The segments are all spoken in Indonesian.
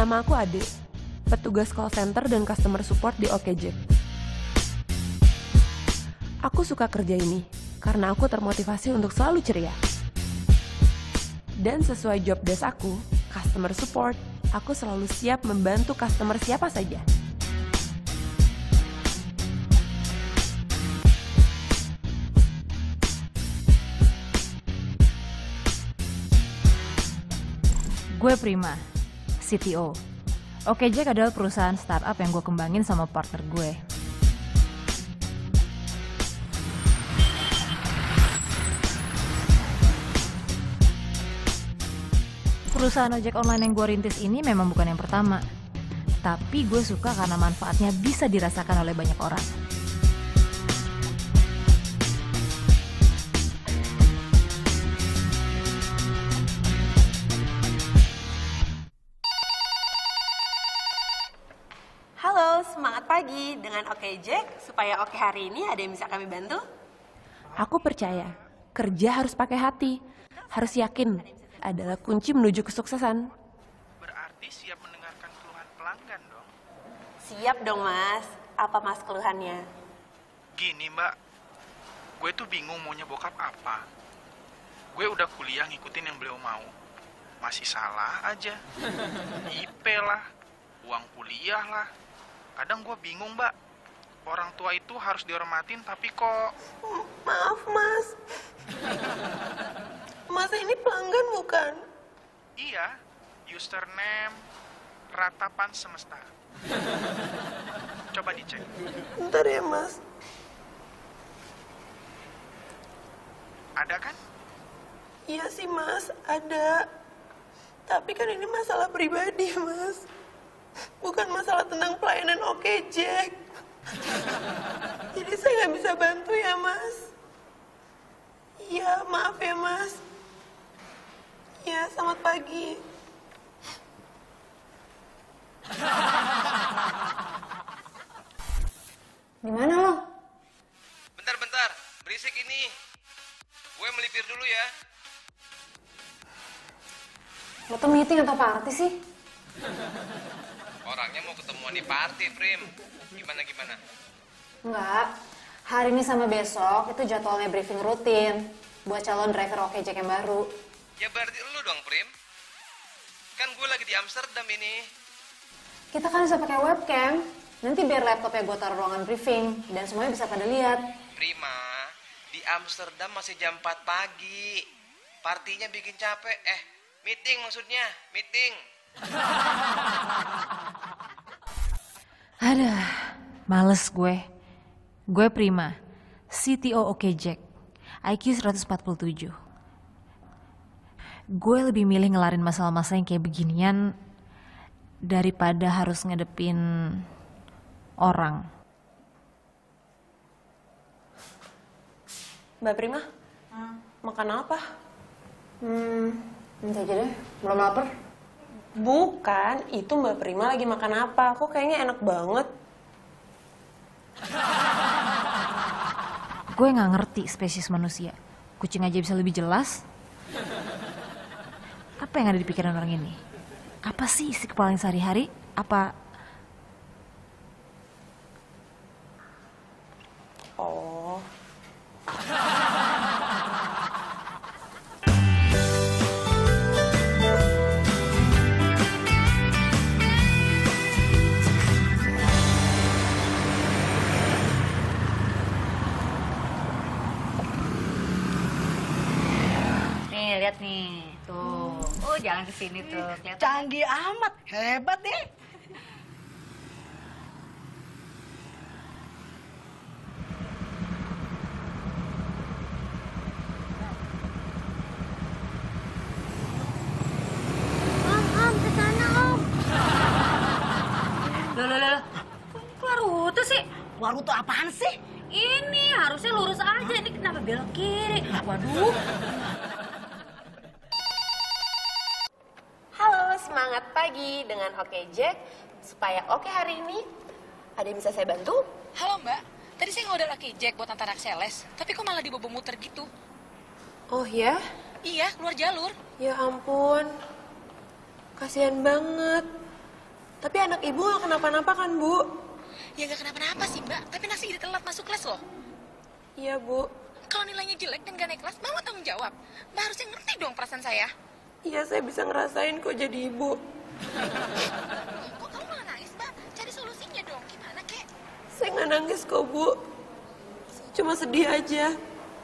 Nama aku Ade, petugas call center dan customer support di OkJack. Aku suka kerja ini karena aku termotivasi untuk selalu ceria. Dan sesuai job desk aku, customer support, aku selalu siap membantu customer siapa saja. Gue Prima, CTO. OkJack adalah perusahaan startup yang gue kembangin sama partner gue. Perusahaan ojek online yang gue rintis ini memang bukan yang pertama. Tapi gue suka karena manfaatnya bisa dirasakan oleh banyak orang. Halo, semangat pagi dengan OkJack. Supaya oke hari ini ada yang bisa kami bantu? Aku percaya, kerja harus pakai hati, harus yakin adalah kunci menuju kesuksesan. Berarti siap mendengarkan keluhan pelanggan dong? Siap dong, Mas. Apa Mas keluhannya? Gini mbak, gue tuh bingung maunya bokap apa. Gue udah kuliah ngikutin yang beliau mau. Masih salah aja. IP lah, uang kuliah lah. Kadang gue bingung mbak, orang tua itu harus dihormatin tapi kok... Maaf, Mas. Mas ini pelanggan bukan? Iya, username Ratapan Semesta. Coba dicek. Bentar ya, Mas. Ada kan? Iya sih, Mas. Ada. Tapi kan ini masalah pribadi, Mas. Bukan masalah tentang pelayanan OkJack. Jadi saya nggak bisa bantu ya, Mas. Iya, maaf ya, Mas. Ya, selamat pagi. Gimana lo? Bentar, berisik ini. Gue melipir dulu ya. Lo tuh meeting atau party sih? Orangnya mau ketemuan di party, Prim. Gimana? Enggak. Hari ini sama besok itu jadwalnya briefing rutin buat calon driver OkJack yang baru. Ya berarti lu dong, Prim. Kan gue lagi di Amsterdam ini. Kita kan bisa pakai webcam. Nanti biar laptopnya gue taruh ruangan briefing dan semuanya bisa pada lihat. Prima, di Amsterdam masih jam 4 pagi. Partinya bikin capek. Meeting maksudnya, meeting. Aduh, males gue. Gue Prima, CTO OkJack, IQ 147. Gue lebih milih ngelarin masalah-masalah yang kayak beginian daripada harus ngadepin orang. Mbak Prima, makan apa? Nanti aja deh, belum lapar. Bukan, itu Mbak Prima lagi makan apa? Kok kayaknya enak banget. Gue nggak ngerti spesies manusia. Kucing aja bisa lebih jelas. Apa yang ada di pikiran orang ini? Apa sih isi kepala yang sehari-hari? Apa... Oh. Nih, lihat nih. Tuh. Oh, jangan ke sini tuh. Kelihatan. Canggih amat, hebat deh. Om, ke sana, Om. Loh. Keluar rute sih? Keluar rute apaan sih? Ini harusnya lurus aja. Ini kenapa belok kiri? Waduh. Halo, semangat pagi dengan OkJack. Supaya oke hari ini, ada yang bisa saya bantu? Halo Mbak, tadi saya ngorder OkJack buat antar anak sales, tapi kok malah dibawa muter gitu? Oh ya? Iya, keluar jalur. Ya ampun, kasihan banget. Tapi anak ibu nggak kenapa-napa kan, Bu? Ya nggak kenapa-napa sih mbak, tapi nasi jadi telat masuk kelas loh. Iya, Bu. Kalau nilainya jelek dan gak naik kelas, mama tanggung jawab. Mbak harusnya ngerti dong perasaan saya. Iya, saya bisa ngerasain kok jadi ibu. Kok kamu malah nangis mbak? Cari solusinya dong, gimana kek? Saya nggak nangis kok, Bu. Saya cuma sedih aja.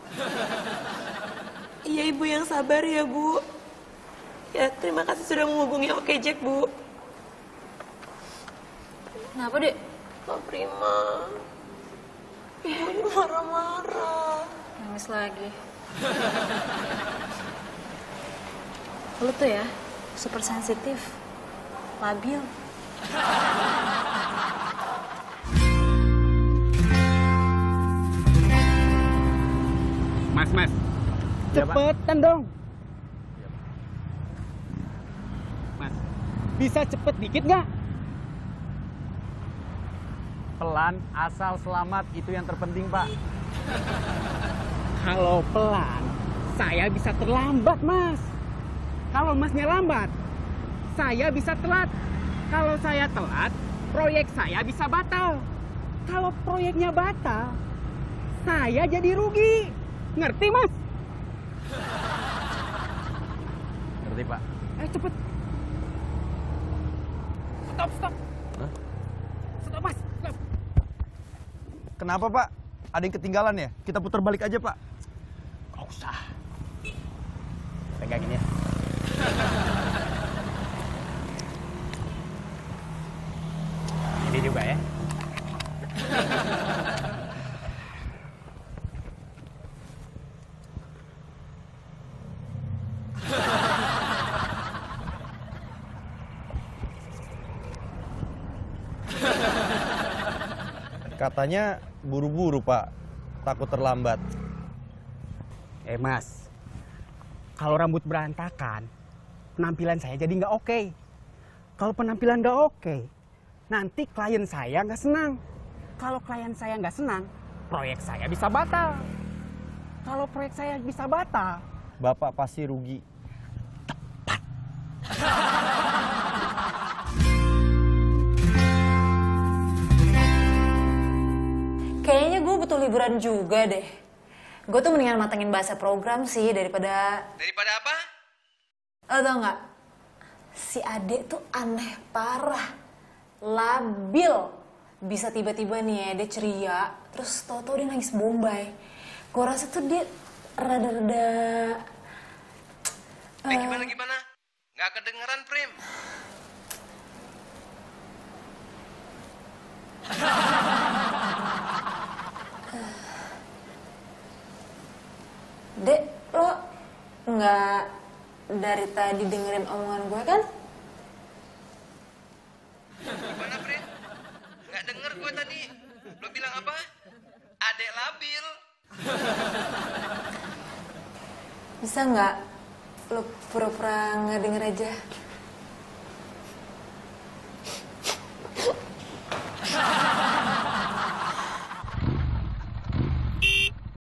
Iya, Ibu yang sabar ya, Bu. Ya, terima kasih sudah menghubungi Oke Jack, Bu. Kenapa, Dek? Mbak Prima. Ibunya marah-marah. Nangis lagi. Lu tuh ya, super sensitif, labil. Mas, cepetan dong. Mas, bisa cepet dikit nggak? Pelan, asal selamat, itu yang terpenting, Pak. Kalau pelan, saya bisa terlambat, Mas. Kalau Masnya lambat, saya bisa telat. Kalau saya telat, proyek saya bisa batal. Kalau proyeknya batal, saya jadi rugi. Ngerti, Mas? Ngerti, Pak. Cepet. Stop. Hah? Stop, Mas. Stop. Kenapa, Pak? Ada yang ketinggalan ya? Kita putar balik aja, Pak. Gak usah. Pegangin ya. Ini juga ya. Katanya buru-buru, Pak. Takut terlambat. Mas, kalau rambut berantakan, penampilan saya jadi nggak oke. Kalau penampilan nggak oke, nanti klien saya nggak senang. Kalau klien saya nggak senang, proyek saya bisa batal. Kalau proyek saya bisa batal, Bapak pasti rugi. Kayaknya gue butuh liburan juga deh. Gue tuh mendingan matengin bahasa program sih daripada... Daripada apa? Lo tau nggak? Si Ade tuh aneh parah. Labil. Bisa tiba-tiba nih ya, dia ceria. Terus tau-tau dia nangis bombay. Gue rasa tuh dia rada-rada... Gimana? Nggak kedengeran, Prim. Dek, lo nggak dari tadi dengerin omongan gue kan? Gimana, Prim? Nggak denger gue tadi. Lo bilang apa? Adek labil. Bisa nggak lo pura-pura nggak denger aja?